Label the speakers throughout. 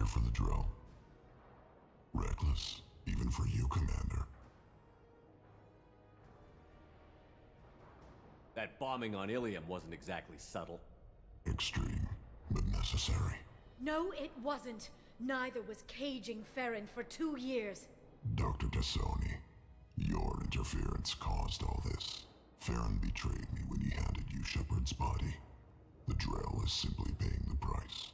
Speaker 1: here for the drill. Reckless, even for you, Commander.
Speaker 2: That bombing on Ilium wasn't exactly subtle.
Speaker 1: Extreme, but necessary.
Speaker 3: No, it wasn't. Neither was caging Farron for 2 years.
Speaker 1: Dr. T'Soni, your interference caused all this. Farron betrayed me when he handed you Shepard's body. The Drell is simply paying the price.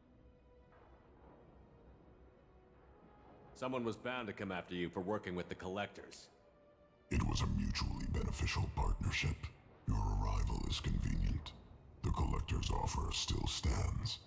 Speaker 2: Someone was bound to come after you for working with the Collectors.
Speaker 1: It was a mutually beneficial partnership. Your arrival is convenient. The Collector's offer still stands.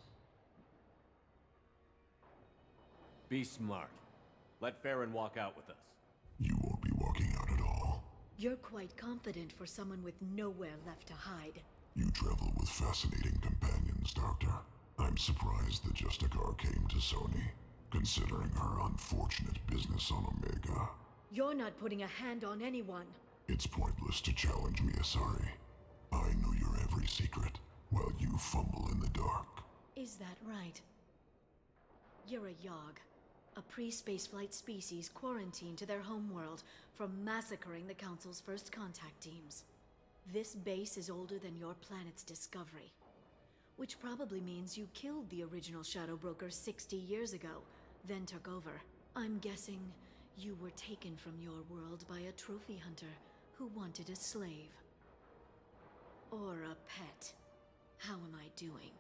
Speaker 2: Be smart. Let Farron walk out with us.
Speaker 1: You won't be walking out at all.
Speaker 3: You're quite confident for someone with nowhere left to hide.
Speaker 1: You travel with fascinating companions, Doctor. I'm surprised the Justicar came to Sony, considering her unfortunate business on Omega.
Speaker 3: You're not putting a hand on anyone.
Speaker 1: It's pointless to challenge me, Asari. I know your every secret, while you fumble in the dark.
Speaker 3: Is that right? You're a Yogg, a pre-spaceflight species quarantined to their homeworld from massacring the Council's first contact teams. This base is older than your planet's discovery, which probably means you killed the original Shadow Broker 60 years ago, then took over. I'm guessing you were taken from your world by a trophy hunter who wanted a slave. Or a pet. How am I doing?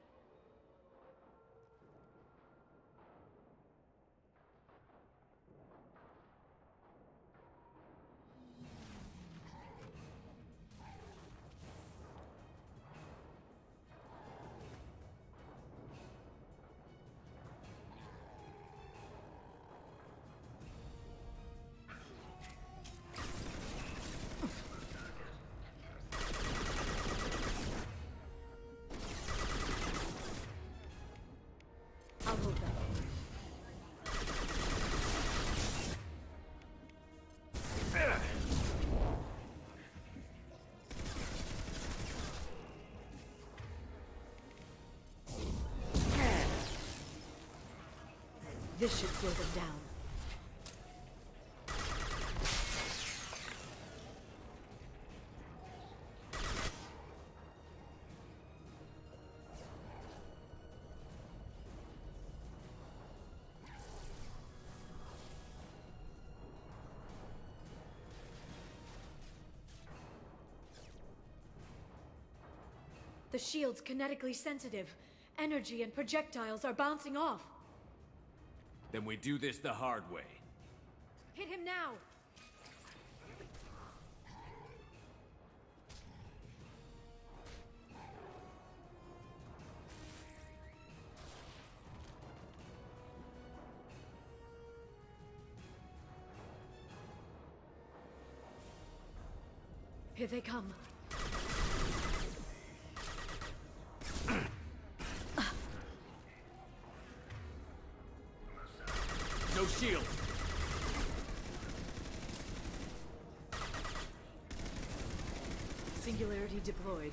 Speaker 3: I'll hold them. This should slow them down. The shield's kinetically sensitive. Energy and projectiles are bouncing off.
Speaker 2: Then we do this the hard way.
Speaker 3: Hit him now! Here they come.
Speaker 2: No shield!
Speaker 3: Singularity deployed.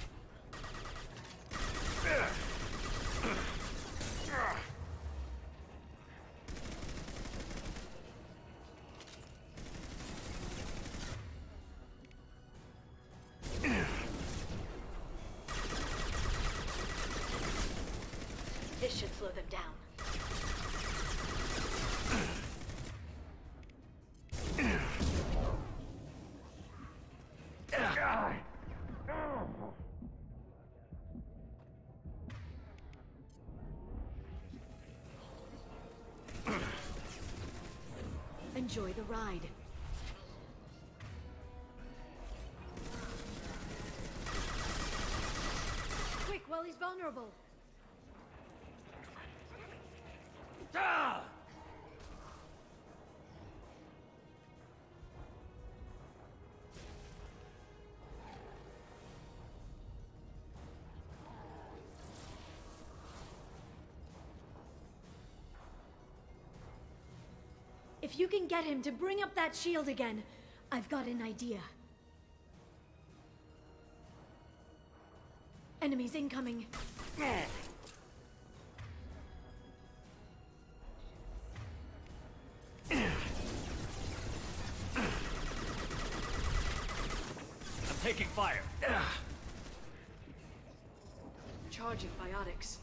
Speaker 3: This should slow them down. Enjoy the ride. Quick, while he's vulnerable.
Speaker 2: Ah!
Speaker 3: If you can get him to bring up that shield again, I've got an idea. Enemies incoming.
Speaker 2: taking fire.
Speaker 3: Charging biotics.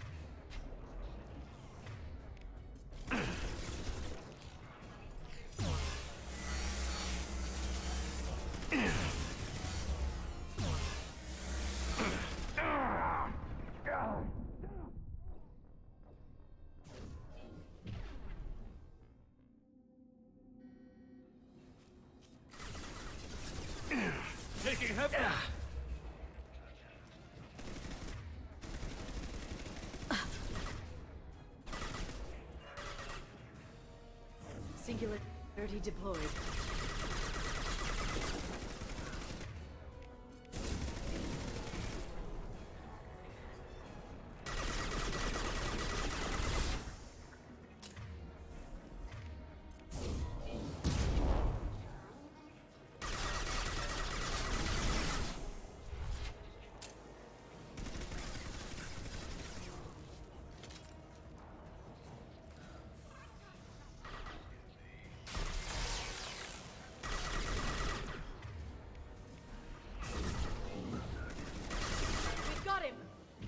Speaker 2: Taking heavy.
Speaker 3: Singularity deployed. Got him!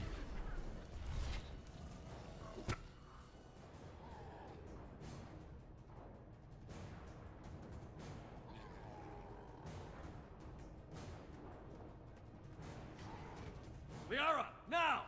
Speaker 2: Liara, now!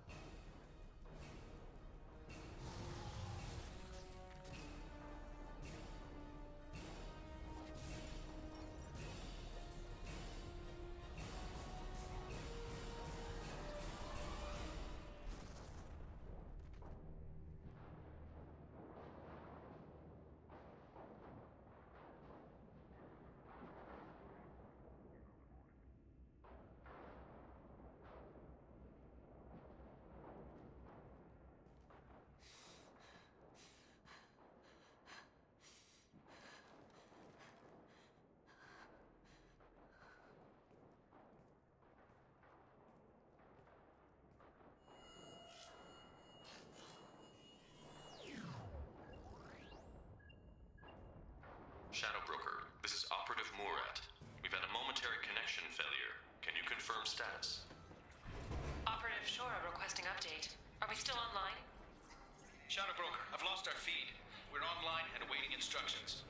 Speaker 4: Shadow Broker, this is Operative Murat. We've had a momentary connection failure. Can you confirm status?
Speaker 5: Operative Shora requesting update. Are we still online?
Speaker 6: Shadow Broker, I've lost our feed. We're online and awaiting instructions.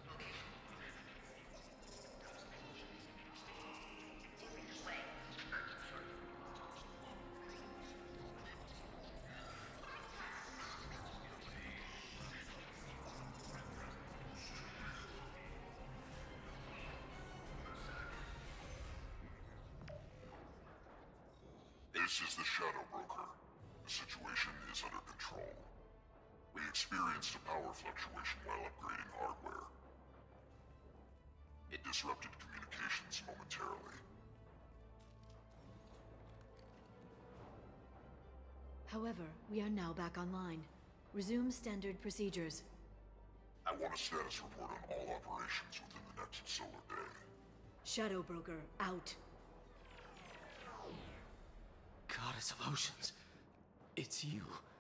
Speaker 1: This is the Shadow Broker. The situation is under control. We experienced a power fluctuation while upgrading hardware. It disrupted communications momentarily.
Speaker 3: However, we are now back online. Resume standard procedures.
Speaker 1: I want a status report on all operations within the next solar day.
Speaker 3: Shadow Broker, out.
Speaker 7: Goddess of Oceans. It's you.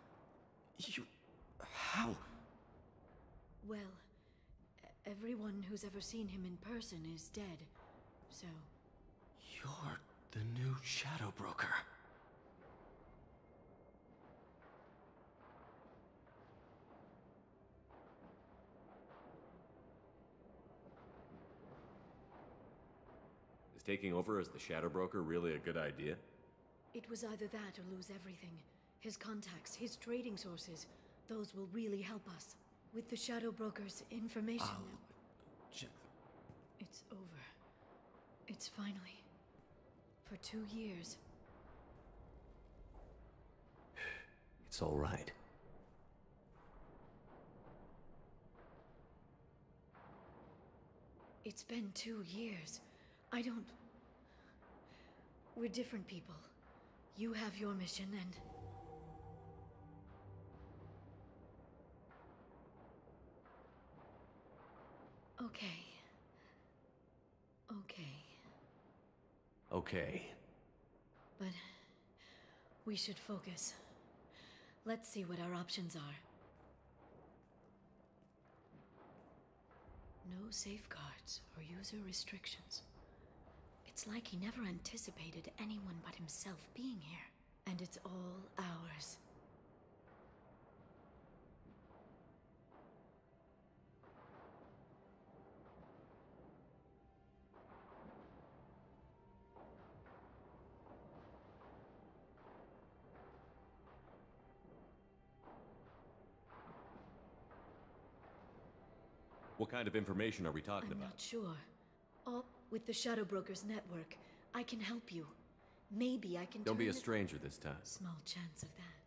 Speaker 7: How?
Speaker 3: Well, everyone who's ever seen him in person is dead, so...
Speaker 7: You're the new Shadow Broker.
Speaker 2: Is taking over as the Shadow Broker really a good idea?
Speaker 3: It was either that or lose everything. His contacts, his trading sources, those will really help us. With the Shadow Broker's information now... It's over. It's finally... For 2 years.
Speaker 7: It's all right.
Speaker 3: It's been 2 years. I don't... We're different people. You have your mission and... Okay.
Speaker 2: Okay.
Speaker 3: But... we should focus. Let's see what our options are. No safeguards or user restrictions. It's like he never anticipated anyone but himself being here. And it's all ours.
Speaker 2: What kind of information are we talking
Speaker 3: I'm
Speaker 2: about?
Speaker 3: not sure. With the Shadow Brokers network, I can help you. Maybe I can
Speaker 2: Don't be a
Speaker 3: turn this-
Speaker 2: stranger this time.
Speaker 3: Small chance of that.